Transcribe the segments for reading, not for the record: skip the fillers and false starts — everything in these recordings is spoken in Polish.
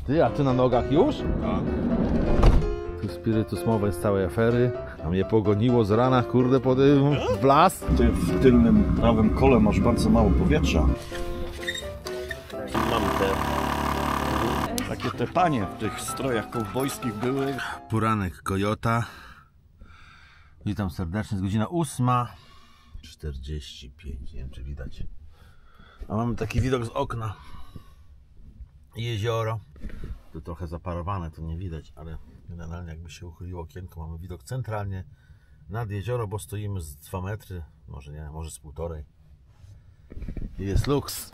Ty, a ty na nogach już? Tak. Tu spirytus mowa z całej afery. A mnie pogoniło z rana, kurde, w las. Ty w tylnym prawym kole masz bardzo mało powietrza. Mam te. Takie te panie w tych strojach kowbojskich były. Poranek Kojota. Witam serdecznie, jest godzina 8:45, nie wiem czy widać. A mamy taki widok z okna. Jezioro. To trochę zaparowane, to nie widać, ale generalnie jakby się uchyliło okienko, mamy widok centralnie nad jezioro, bo stoimy z 2 metry, może nie, może z 1,5. I jest luks.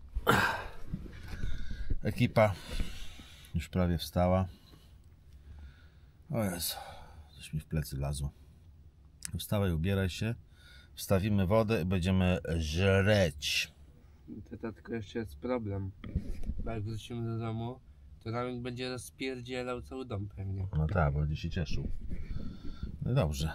Ekipa już prawie wstała. O Jezu, coś mi w plecy wlazło. Wstawaj, ubieraj się, wstawimy wodę i będziemy żreć. To tylko jeszcze jest problem. Bo jak wrócimy do domu, to Ramek będzie rozpierdzielał cały dom pewnie. No tak, będzie się cieszył. No i dobrze.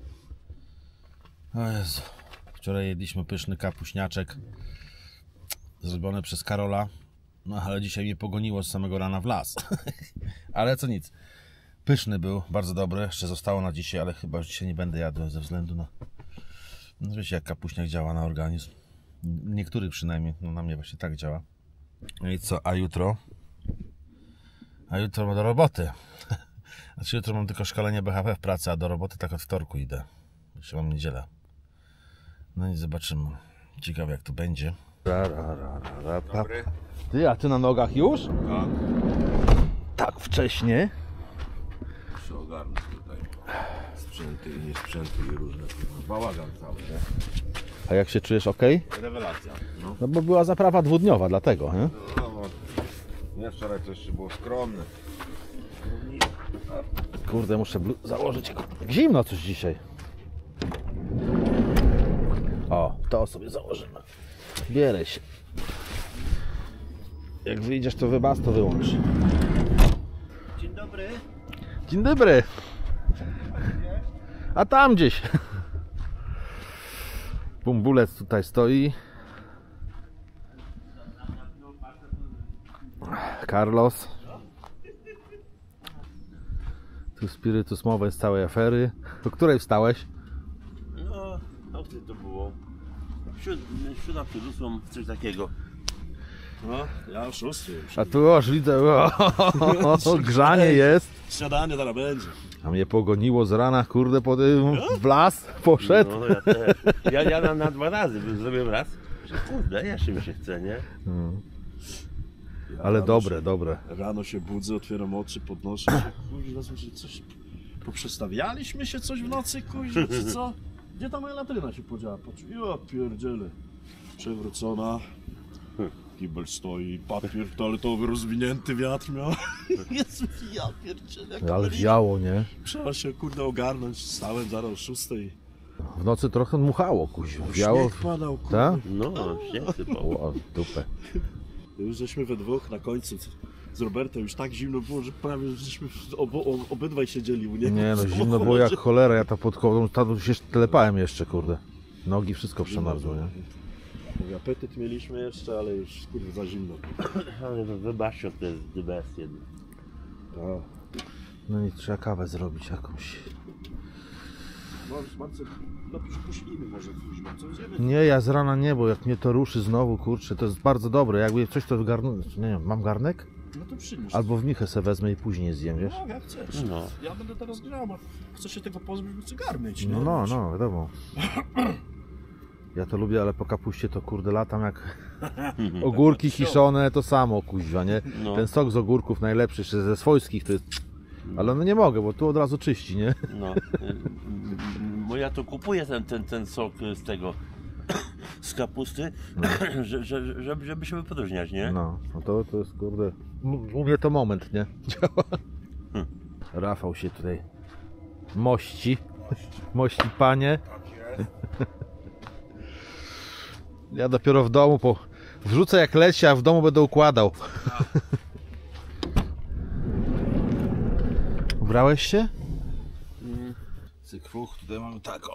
O Jezu. Wczoraj jedliśmy pyszny kapuśniaczek zrobiony przez Karola. No ale dzisiaj mnie pogoniło z samego rana w las. Ale co nic. Pyszny był, bardzo dobry. Jeszcze zostało na dzisiaj, ale chyba już dzisiaj nie będę jadł ze względu na... No wiecie jak kapuśniak działa na organizm. Niektórych przynajmniej, no na mnie właśnie tak działa. No i co, a jutro? A jutro mam do roboty. Znaczy jutro mam tylko szkolenie BHP w pracy, a do roboty tak od wtorku idę. Jeszcze mam niedzielę. No i zobaczymy. Ciekawe jak to będzie. Dobry. Ty, a ty na nogach już? Tak. Tak wcześnie? Muszę ogarnąć tutaj sprzęty i niesprzęty i różne. Bałagan cały, nie? A jak się czujesz, ok? Rewelacja. No. No bo była zaprawa 2-dniowa, dlatego, nie? No, nie, wczoraj to jeszcze było skromne. Kurde, muszę założyć. Zimno coś dzisiaj. O, to sobie założymy. Bierę się. Jak wyjdziesz, to wybas, to wyłącz. Dzień dobry. Dzień dobry. A tam gdzieś. Bumbulec tutaj stoi. Carlos. Tu spirytus mowa z całej afery. Do której wstałeś? No, o ty to było. 7 przed 8, coś takiego. No, ja o 6 już. A tu już widzę, grzanie jest. Śniadanie zaraz będzie. A mnie pogoniło z rana, kurde, w las poszedł. No, ja też. Ja jadam na 2 razy, zrobię raz. Że kurde, jeszcze mi się chce, nie? Ale dobre, dobre. Rano się budzę, otwieram oczy, podnoszę się. Kurwa, że coś... Poprzestawialiśmy się coś w nocy, kurwa, czy co? Gdzie ta moja latryna się podziała? Ja pierdzielę. Przewrócona. Kibel stoi, papier toaletowy rozwinięty, wiatr miał. Jezu, ja pierdzielę. Ale wiało, nie? Trzeba się, kurde, ogarnąć. Stałem zaraz o 6. W nocy trochę dmuchało, kuźwa. Wiało. Śnieg padał, kurde. Tak? No, śnieg sypał. O, dupę. Już żeśmy we dwóch na końcu. Z Robertem już tak zimno było, że prawie żeśmy obydwaj siedzieli u niego. Nie no, zimno było jak cholera. Ja to pod kołdą tam się telepałem jeszcze, kurde. Nogi, wszystko przemarzło, nie? Mówię, apetyt mieliśmy jeszcze, ale już, kurde, za zimno. Ale wybaczcie, to jest the best jednak. No nic, trzeba kawę zrobić jakąś. Marcel, napisz puśnimy może później, co idziemy? Nie, ja z rana nie, bo jak mnie to ruszy znowu, kurczę, to jest bardzo dobre. Jakby coś to garnąć, nie wiem, mam garnek? No to przynieś. Albo w michę se wezmę i później zjem, wiesz? No, jak chcesz. No. Ja będę teraz grał, a chcę się tego pozbyć, by cygarnąć, nie? No, wiadomo. Ja to lubię, ale po kapuście to kurde latam jak ogórki kiszone, to samo kuźwa, nie? No. Ten sok z ogórków najlepszy, jeszcze ze swojskich to jest... Ale no nie mogę, bo tu od razu czyści, nie? No. Bo ja to kupuję ten sok z tego, z kapusty, żeby się wypróżniać, nie? No to jest kurde... U mnie to moment, nie? Działa. Rafał się tutaj mości. Mości panie. Ja dopiero w domu wrzucę jak leci, a w domu będę układał. Ubrałeś się? Cykwuch, tutaj mamy tako.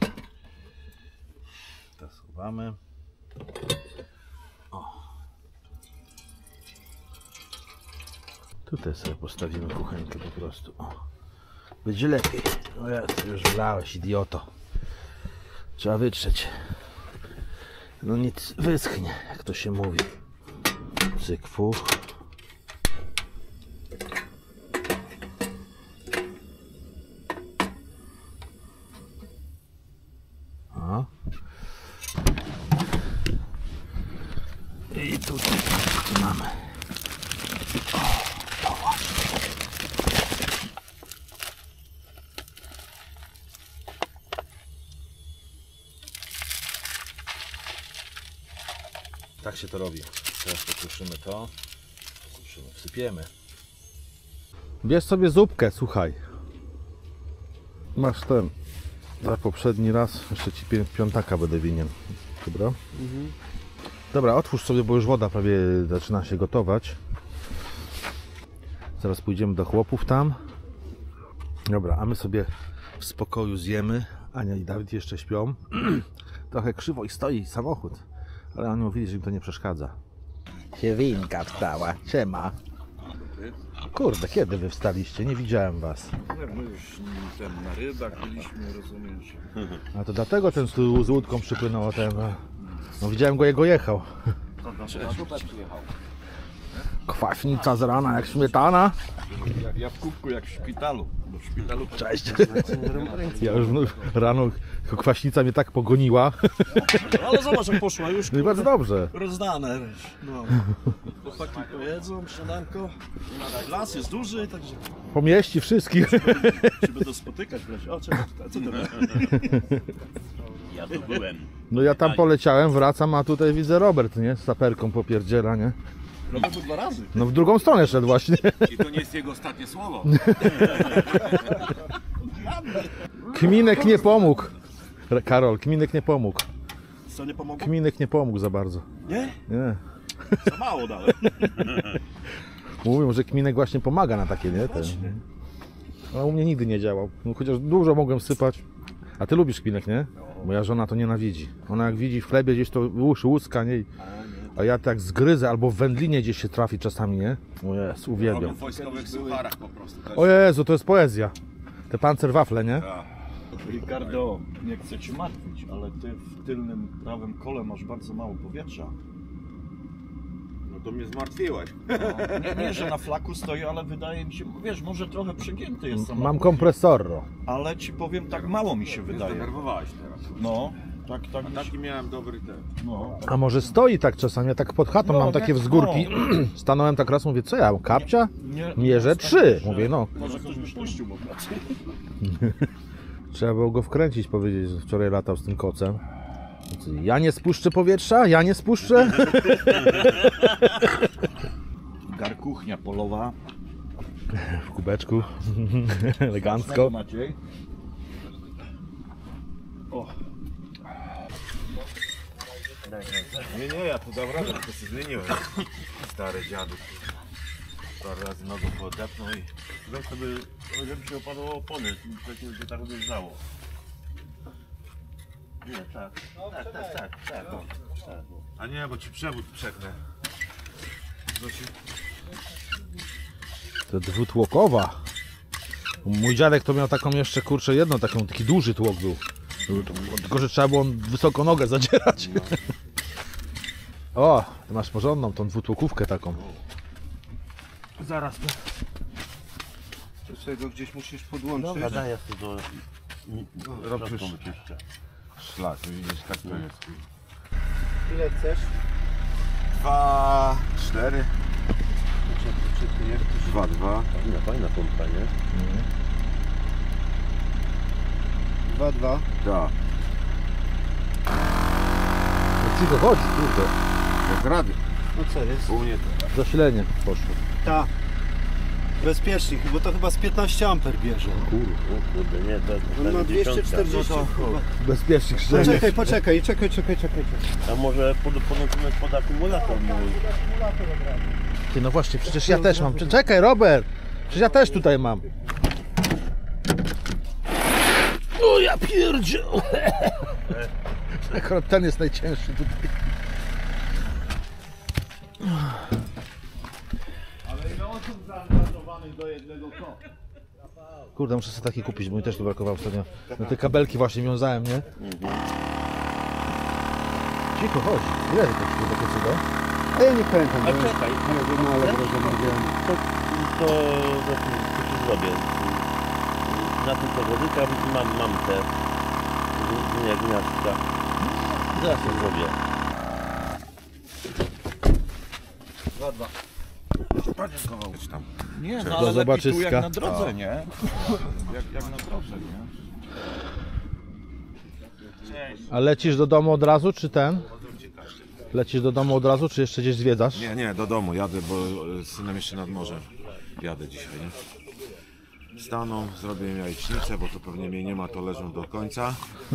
To schowamy. O, Tutaj sobie postawimy kuchenkę po prostu. O. Będzie lepiej. O jest, już wlałeś, idioto. Trzeba wytrzeć. No nic, wyschnie, jak to się mówi. Cyk, puch. O. I tutaj co mamy? Tak się to robi. Teraz pokruszymy to. Wsypiemy. Bierz sobie zupkę, słuchaj. Masz ten. Za poprzedni raz jeszcze ci piątaka będę winien. Dobra? Dobra, otwórz sobie, bo już woda prawie zaczyna się gotować. Zaraz pójdziemy do chłopów tam. Dobra, a my sobie w spokoju zjemy. Ania i Dawid jeszcze śpią. Trochę krzywo ich stoi samochód. Ale oni mówili, że im to nie przeszkadza. Siewinka wstała. Siema. Kurde, kiedy wy wstaliście? Nie widziałem was. My już na rybach byliśmy, rozumiesz. A to dlatego ten z łódką przypłynął ten. No widziałem go, jego jechał. Kwaśnica z rana jak śmietana. Ja w kubku jak w szpitalu. W szpitalu Cześć. Ja już rano kwaśnica mnie tak pogoniła. ale zobacz jak poszła już. No i bardzo dobrze. Rozdane. No. Chłopaki pojedzą, śniadanko. Las jest duży, także Pomieści wszystkich. się będą spotykać w lesie. O, czekaj, co to Ja tu byłem. No ja tam poleciałem, wracam, a tutaj widzę Robert, nie? Z saperką popierdziela, nie? Robert był 2 razy. No w drugą stronę szedł właśnie. I to nie jest jego ostatnie słowo. Kminek nie pomógł. Karol, Kminek nie pomógł. Co, nie pomogło? Kminek nie pomógł za bardzo. Nie? Nie. Za mało dalej. Mówią, że Kminek właśnie pomaga na takie, nie? Te. Ale u mnie nigdy nie działał. No, chociaż dużo mogłem sypać. A ty lubisz Kminek, nie? Moja żona to nienawidzi. Ona jak widzi w chlebie gdzieś to łuska, nie? A ja tak zgryzę, albo w wędlinie gdzieś się trafi czasami, nie? O Jezu, uwielbiam. Robią w wojskowych sucharach po prostu. O Jezu, to jest poezja. Te pancerwafle, nie? Ricardo, nie chcę Cię martwić, ale Ty w tylnym prawym kole masz bardzo mało powietrza. No to mnie zmartwiłeś. No, nie, że na flaku stoi, ale wydaje mi się, wiesz, może trochę przegięty jest samochód. Mam kompresorro. Ale Ci powiem, tak mało mi się wydaje. Zdenerwowałeś teraz. No, tak mi się... Taki miałem dobry ten. No. A może stoi tak czasami, ja tak pod chatą No, mam takie wzgórki. Stanąłem tak raz, mówię, co ja, kapcia? Mierzę 3. Mówię, no. Może ktoś by puścił po pracy. Trzeba było go wkręcić, powiedzieć, że wczoraj latał z tym kocem. Ja nie spuszczę powietrza? Ja nie spuszczę? Garkuchnia polowa. W kubeczku. Elegancko. Maciej. O. Nie, ja to dam radę, to się zmieniłem. Stary dziadu. Parę razy nogą podepnął i... Weź sobie, żeby się opadło opony, wcześniej by tak odjeżdżało. Nie, tak. Tak. A nie, bo ci przewód przetnę. To dwutłokowa. Mój dziadek to miał taką jeszcze, kurczę, jedną taką, taki duży tłok był. Tylko, że trzeba było wysoko nogę zadzierać. O, ty masz porządną tą dwutłokówkę taką. Zaraz. To sobie go gdzieś musisz podłączyć. Dobra, daję to do... Rob już wyczyszczę. szlak, widzisz, tak to jest. Ile chcesz? 2, 4. 2, 2. Fajna pompa, nie? 2, 2. Tak. Cicho chodzi, kurde. Jak rady. No co jest? U mnie to. Zasilenie poszło. Ta. Bezpiecznik, bo to chyba z 15 amper bierze. Kurde, nie, to On ma jest 240 chyba. Bezpiecznik szczelnie. Poczekaj. A może podłączymy pod akumulator mój? Ty, no właśnie, przecież ja też mam. Czekaj, Robert! Przecież ja też tutaj mam. O ja pierdziel! Akurat ten jest najcięższy tutaj. Ale ile osób zaangażowanych do jednego koła. Kurde, muszę sobie taki kupić, bo mi też tu brakowało ostatnio. No te kabelki właśnie wiązałem, nie? Cicho, chodź. Ile to kosztuje takie cudo? A ja nie pamiętam. A czekaj, to ci zrobię. Na tym powodyka mam te gniazdka. Zaraz to zrobię. Coś tam. Nie, Do no ale lepiej tu zobaczyska. jak na drodze, nie? Jak na drodze, nie? A lecisz do domu od razu, czy ten? Lecisz do domu od razu, czy jeszcze gdzieś zwiedzasz? Nie, do domu jadę, bo z synem jeszcze nad morze jadę dzisiaj, nie? Staną, zrobię im jajecznicę, bo to pewnie mnie nie ma, to leżą do końca.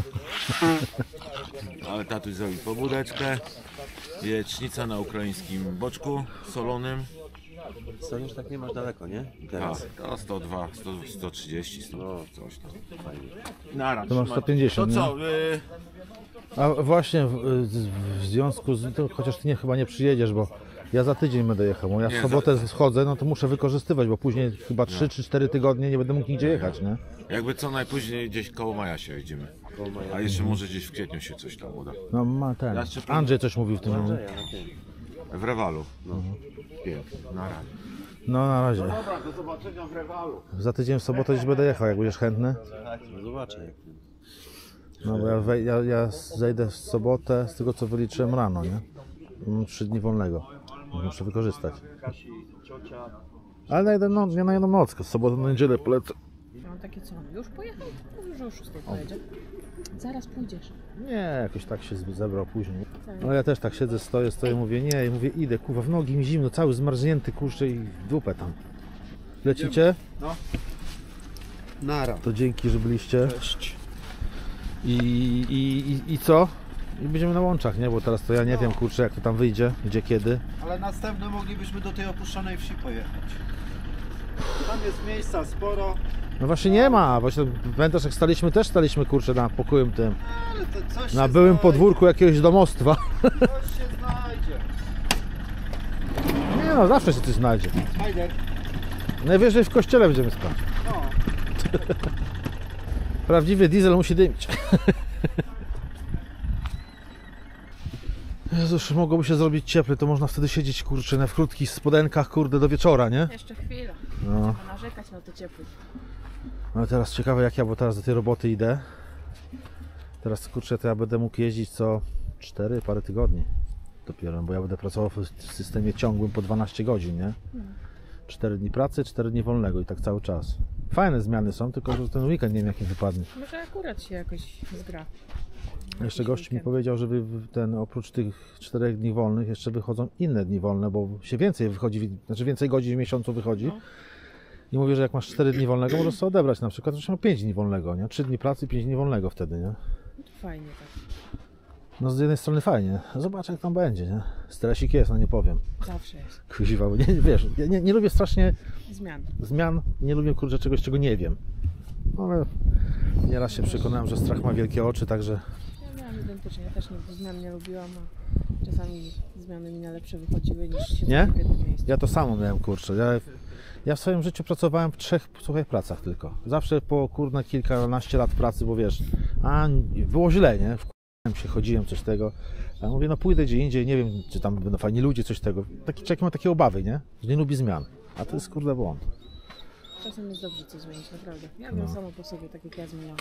Ale tatuś zrobi pobudeczkę. Jajecznica na ukraińskim boczku solonym. Staniesz tak nie masz daleko, nie? A, Teraz. to 102, 130, 100, coś tam. Nara, To masz 150, To nie? co, A właśnie w związku z tym, chociaż ty chyba nie przyjedziesz, bo ja za tydzień będę jechał, bo ja w Nie, sobotę schodzę, no to muszę wykorzystywać, bo później chyba 3 czy 4 tygodnie nie będę mógł nigdzie jechać, nie? jakby co najpóźniej gdzieś koło maja się jedziemy. A jeszcze może gdzieś w kwietniu się coś tam uda. No ma ten. Ja jeszcze Andrzej coś mówił w tym. W Rewalu. No. Pięknie, na razie. No na razie. Dobra, do zobaczenia w Rewalu. Za tydzień w sobotę gdzieś będę jechał, jak będziesz chętny. No zobaczę. No bo ja zejdę w sobotę z tego co wyliczyłem rano, nie? Mam 3 dni wolnego. Muszę wykorzystać. Ale ja na jedną noc, z soboty na niedzielę polecę. Ja mam takie co, już pojechał? Mówił, że o 6 pojedzie. Zaraz pójdziesz. Nie, jakoś tak się zebrał później. No ja też tak siedzę, stoję, mówię nie, i mówię idę, kurwa, w nogi mi zimno, cały zmarznięty, kurczę i w dupę tam. Lecicie? No. Nara. To dzięki, że byliście. I co? I będziemy na łączach, nie? Bo teraz to ja nie wiem, kurczę, jak to tam wyjdzie, gdzie, kiedy. Ale następne moglibyśmy do tej opuszczonej wsi pojechać. Tam jest miejsca sporo, No właśnie nie ma, właśnie pamiętasz jak staliśmy, kurczę, na pokojowym tym, ale to coś na się byłym znajdzie. podwórku jakiegoś domostwa. Coś się znajdzie. Nie no, zawsze się coś znajdzie. Spider. Najwyżej w kościele będziemy spać. No. Prawdziwy diesel musi dymić. Jezus, mogłoby się zrobić cieplej, to można wtedy siedzieć, kurczę, w krótkich spodenkach, kurde, do wieczora, nie? Jeszcze chwilę. No. Trzeba narzekać na to ciepło. Ale teraz ciekawe jak ja, bo teraz do tej roboty idę. Teraz, kurczę, to ja będę mógł jeździć co 4 parę tygodni dopiero, bo ja będę pracował w systemie ciągłym po 12 godzin, nie? 4 dni pracy, 4 dni wolnego i tak cały czas. Fajne zmiany są, tylko że ten weekend nie wiem jak mi wypadnie. Może akurat się jakoś zgra. Jeszcze gość mi powiedział, że oprócz tych 4 dni wolnych jeszcze wychodzą inne dni wolne, bo się więcej wychodzi, znaczy więcej godzin w miesiącu wychodzi. I mówię, że jak masz 4 dni wolnego, możesz sobie odebrać na przykład, że masz 5 dni wolnego, nie? 3 dni pracy, 5 dni wolnego wtedy, nie? Fajnie tak. No z jednej strony fajnie, zobacz jak tam będzie, nie? Stresik jest, no nie powiem. Zawsze jest. Kuziwa, bo nie, wiesz, ja nie lubię strasznie Zmian. nie lubię kurczę czegoś, czego nie wiem. No, ale nieraz się przekonałem, że strach ma wielkie oczy, także Ja miałam identycznie, ja też zmian nie lubiłam, a czasami zmiany mi na lepsze wychodziły niż się Nie? w jednym miejscu. ja to samo miałem, kurczę. Ja w swoim życiu pracowałem w 3 pracach tylko. Zawsze po kurna kilkanaście lat pracy, bo wiesz, było źle, nie? Wkurzyłem się, chodziłem, coś tego. A mówię, no pójdę gdzie indziej, nie wiem, czy tam będą fajni ludzie, coś tego. Człowiek ma takie obawy, nie? Że nie lubi zmian. A to jest kurde błąd. Czasem jest dobrze coś zmienić, naprawdę. Ja wiem samo po sobie, tak jak ja zmieniałam.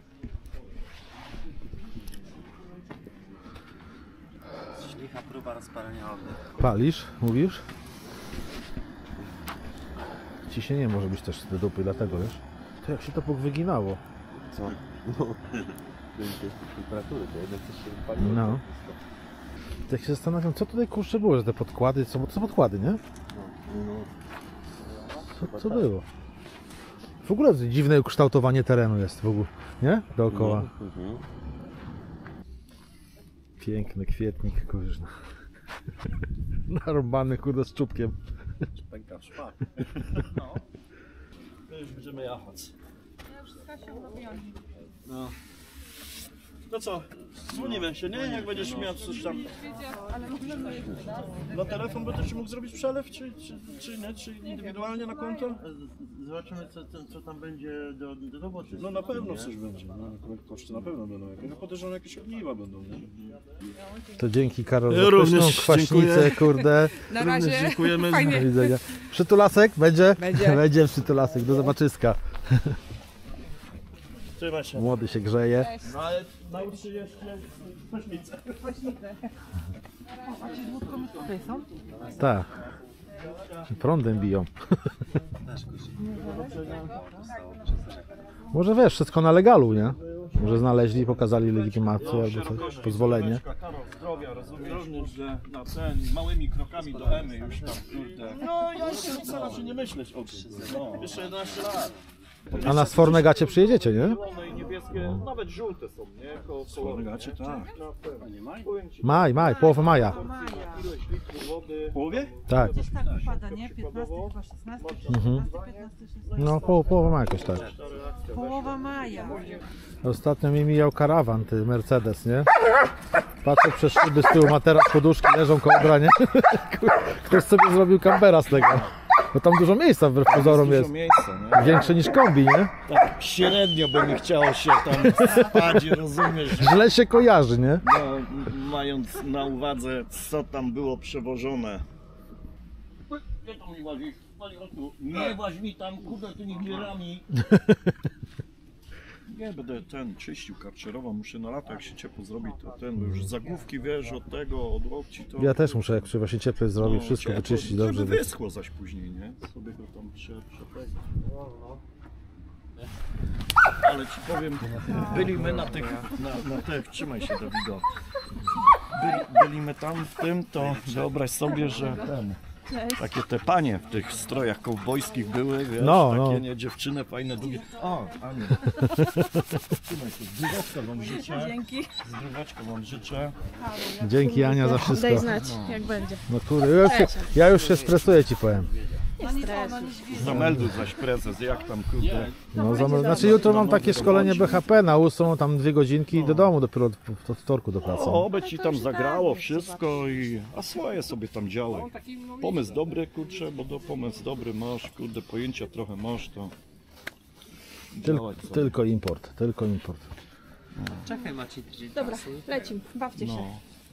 Licha próba rozpalenia ognia. Palisz? Mówisz? Ciśnienie może być też do dupy, dlatego wiesz? To jak się to wyginało. Co? No. Temperatury, to jednak coś się paliło. No. Tak się zastanawiam, co tutaj kurczę było, że te podkłady, co podkłady, nie? Co było? W ogóle dziwne ukształtowanie terenu jest w ogóle, nie? Dookoła. Piękny kwietnik, kurczę. Narąbany, kurde, z czubkiem. Pęka w szpak. No. To już będziemy jechać. Ja już z Kasią robiłam. No. No co, dzwonimy się, nie? Jak będziesz miał coś tam. Na telefon będziesz mógł zrobić przelew, czy nie? Czy indywidualnie na konto? Zobaczymy co tam będzie do roboty. No na pewno coś będzie. No, koszty na pewno będą jakieś. No podejrzewam jakieś ogniwa będą, nie? To dzięki Karol Ja za również pyszną kwaśnicę, dziękuję. kurde. Na razie. Dziękujemy. Do widzenia. Przytulasek? Będzie? Będzie. Będzie przytulasek, do zobaczyska. Trzymaj się. Młody się grzeje. No ale nauczy się jeszcze prysznicę. Tak. Prądem biją. Może wiesz, wszystko na legalu, nie? Może znaleźli, pokazali legitymację albo coś, pozwolenie. Zdrowia, rozumiesz, że na ten, małymi krokami do Emy już tam, kurde. No ja jeszcze staram się nie myśleć o tym. No, jeszcze 11 lat. A na sforne gacie przyjedziecie, nie? Zielone i niebieskie, nawet żółte są, nie? Kolory, Gacie, tak. Powiem ci, Maj, połowa maja. ilość litrów wody. W połowie? Tak. Gdzieś tak wypada, nie? 15, chyba 16, 15, 16. No, połowa maja jakoś tak. Połowa maja. Ostatnio mi mijał karawan, ty Mercedes, nie? Patrzę przez szyby z tyłu, ma teraz poduszki, leżą kołdra, nie? Ktoś sobie zrobił kampera z tego. Bo tam dużo miejsca wbrew pozorom jest. miejsca, nie? Większe niż kombi, nie? Tak średnio by mi chciało się tam spać, rozumiesz? Źle się kojarzy, nie? No, mając na uwadze, co tam było przewożone. Gdzie tam mi łazisz? Nie łaź mi tam, kurde, tymi gierami. Nie, będę ten czyścił, karczerował, muszę na lata, jak się ciepło zrobi, to ten, bo już zagłówki, wiesz, od tego, od łokci, to... Ja też muszę, jak się właśnie cieplej zrobić, wszystko ciepło, wyczyścić dobrze. Żeby wyschło zaś później, nie? Sobie go tam przepędzić. Ale ci powiem, byliśmy na tych, na tych, trzymaj się Dawido. Byliśmy tam w tym, to wyobraź sobie, że ten, takie te panie w tych strojach kowbojskich były, wiesz, No, takie no. nie, dziewczyny fajne, długie. O, Aniu. Trzymaj się, zdróweczka wam życzę. Dzięki. Zdróweczka wam życzę. Dzięki Ania za wszystko. Daj znać, jak będzie. No kurde, ja już się stresuję, ci powiem. Zamelduj zaś prezes, jak tam kurde. No, znaczy jutro mam takie szkolenie BHP na 8, tam 2 godzinki i do domu dopiero od wtorku do pracy. O, oby ci tam zagrało wszystko i... A swoje sobie tam działaj. Pomysł dobry, kurczę, bo pomysł dobry masz, kurde, pojęcia trochę masz, to... działaj sobie. Tylko import, tylko import. Czekaj Maciej, tydzień Dobra, czasu. lecimy, bawcie się.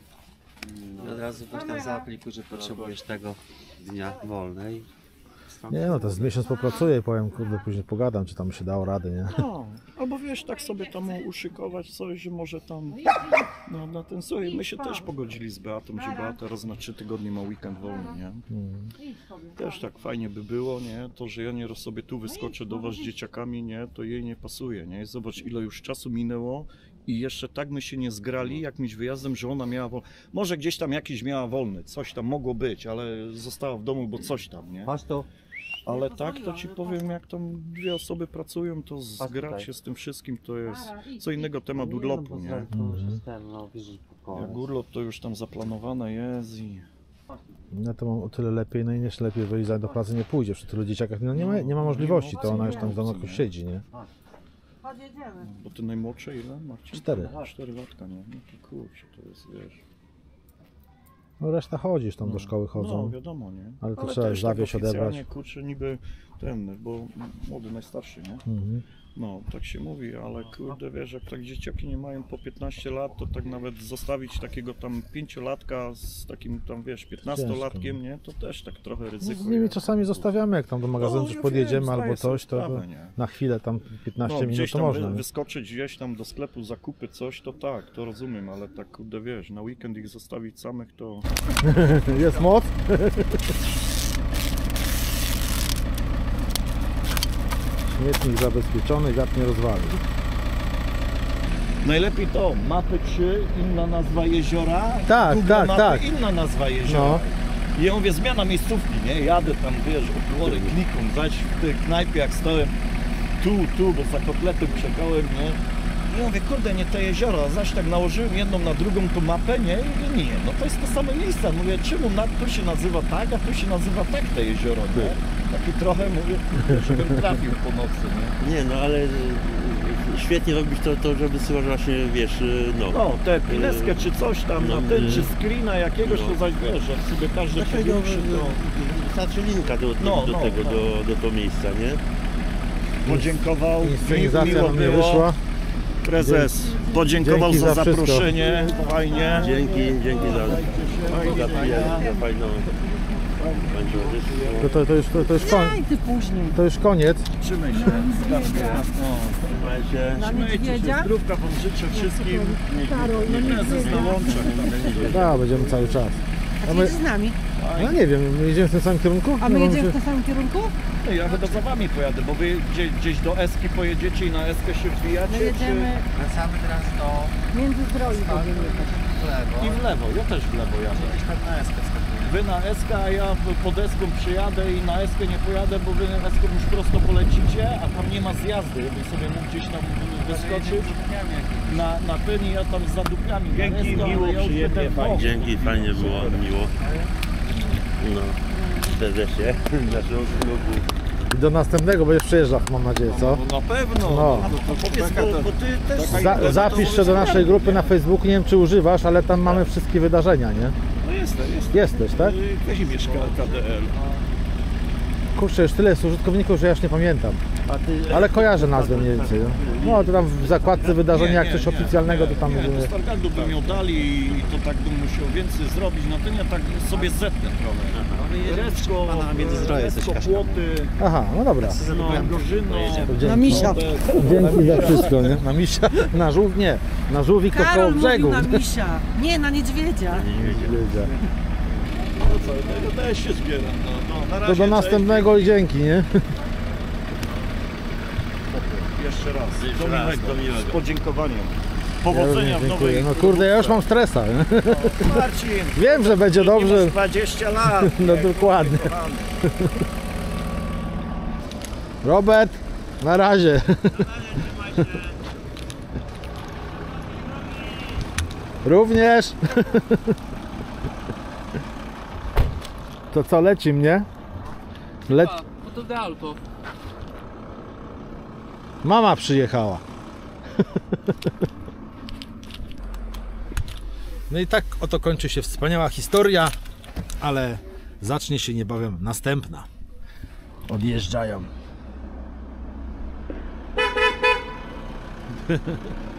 No. Od razu weź tam zaaplikuj, że potrzebujesz tego dnia wolnej. Nie no, to z miesiąc popracuję i powiem, kurde, później pogadam, czy tam się dało rady, nie? No, albo wiesz, tak sobie tam uszykować coś, że może tam na ten słuchaj, my się też pogodzili z Beatą, że Beata raz na 3 tygodnie ma weekend wolny, nie? Też tak fajnie by było, nie? To, że ja nie sobie tu wyskoczę do was z dzieciakami, nie? To jej nie pasuje, nie? Zobacz, ile już czasu minęło i jeszcze tak my się nie zgrali jakimś wyjazdem, że ona miała wolny. Może gdzieś tam jakiś miała wolny, coś tam mogło być, ale została w domu, bo coś tam, nie? Masz to? Ale tak, to ci powiem, jak tam 2 osoby pracują, to zgrać się z tym wszystkim to jest co innego temat urlopu, nie? Jak urlop to już tam zaplanowane jest i... Ja to mam o tyle lepiej, no i jeszcze lepiej, bo Iza do pracy nie pójdzie, przy tylu dzieciakach no nie ma możliwości, to ona już tam w domu jakoś siedzi, nie? Bo ty najmłodsze ile, Marcin? 4. 4 latka, nie? No to kurczę, to jest, wiesz... No reszta chodzisz tam do szkoły No chodzą, wiadomo, nie? ale to Ale trzeba też tak zawieźć, odebrać. oficjalnie, kurczę, niby ten, bo młody, najstarszy, nie? Mhm. No, tak się mówi, ale kurde, wiesz, jak tak dzieciaki nie mają po 15 lat, to tak nawet zostawić takiego tam 5-latka z takim tam, wiesz, 15-latkiem, nie? To też tak trochę ryzyko. Z nimi jest. czasami zostawiamy, jak tam do magazynu No, coś ja podjedziemy wiem, albo zdaję sobie coś, to sprawę, nie? na chwilę tam 15 No, minut gdzieś to tam można. nie? wyskoczyć gdzieś tam do sklepu, zakupy, coś, to tak, to rozumiem, ale tak kurde, wiesz, na weekend ich zostawić samych, to... Jest moc? Śmietnik zabezpieczony, wiatr nie rozwali. Najlepiej to, mapy 3, inna nazwa jeziora, Tak, Google tak, mapy, tak. inna nazwa jeziora. No. I ja mówię, zmiana miejscówki, nie? Jadę tam, wiesz, opłory, kliką, zaś w tej knajpie jak stołem, tu, bo za kotletem czekałem, nie? I ja mówię, kurde, nie te jeziora, zaś tak nałożyłem jedną na drugą tą mapę, nie? I mówię, nie, no to jest to samo miejsce. Mówię, czemu tu się nazywa tak, a tu się nazywa tak te jezioro, nie? Taki trochę, mówię, żebym trafił po nocy, nie? Nie no, ale świetnie robić to, że wysyłasz właśnie, wiesz, No, tę pineskę czy coś tam, No, na ten, czy screena jakiegoś, to zaś wiesz, jak sobie każdy powiększy, to wystarczy linka do tego miejsca, nie? podziękował, Inscenizacja miło nam nie było. wyszła. Prezes podziękował Dzięki za za wszystko. zaproszenie, fajnie. Dzięki za fajną To już koniec. Trzymaj się. Trzymajcie się, zdrówka wam życzę wszystkim. Niech prezes nałącza. Tak, będziemy cały czas. A ty jedziesz z nami? No nie wiem, my jedziemy w tym samym kierunku? A my Nie jedziemy mam w tym samym kierunku? No ja chyba za wami pojadę, bo wy gdzieś do Eski pojedziecie i na Eskę się wbijacie, My jedziemy Wracamy teraz do Międzyzdroju będziemy jechać. I w lewo, ja też w lewo jadę. na Eskę skakujemy. Wy na Eskę, a ja pod Eską przyjadę i na Eskę nie pojadę, bo wy na Eską już prosto polecicie, a tam nie ma zjazdy, bym sobie mógł gdzieś tam wyskoczyć na ten i ja tam z zadupiami. Dzięki, miło, przyjemnie, fajnie. Dzięki, fajnie było, miło. No, serdecznie. Naszego klubu. I do następnego będziesz przyjeżdżał, mam nadzieję, co? No na pewno, No. to powiedz, bo ty też... Zapisz się do naszej grupy na Facebooku, nie wiem czy używasz, ale tam mamy wszystkie wydarzenia, nie? No jestem. Jesteś, tak? Kazimierz KDL. Kurczę, już tyle jest użytkowników, że ja już nie pamiętam. Ale kojarzę nazwę mniej więcej. No to tam w zakładce wydarzenia, jak coś oficjalnego, to tam... Nie, to Stargardu by miał dali i to tak bym musiał więcej zrobić, no to ja tak sobie zetnę trochę. Recko, Płoty, Aha, no dobra. no, Gorzyno, Dzięki. Na misia. Dzięki za wszystko, nie? Na misia, na żółw nie. Na żółwik to koło Karol brzegu. mówił na misia. Nie, na niedźwiedzia. no też się zbieram. No, na To razie, do następnego i dzięki, nie? Jeszcze raz, do raz, miłego, do miłego. z podziękowaniem. Ja Powodzenia w dziękuję. nowej... No kurde, ja już mam stresa. Nie? Marcin, Wiem, że będzie dobrze. masz 20 lat. No dokładnie. Robert, na razie. Również. To co, leci mnie? To do auto. Mama przyjechała. No i tak oto kończy się wspaniała historia, ale zacznie się niebawem następna. Odjeżdżają.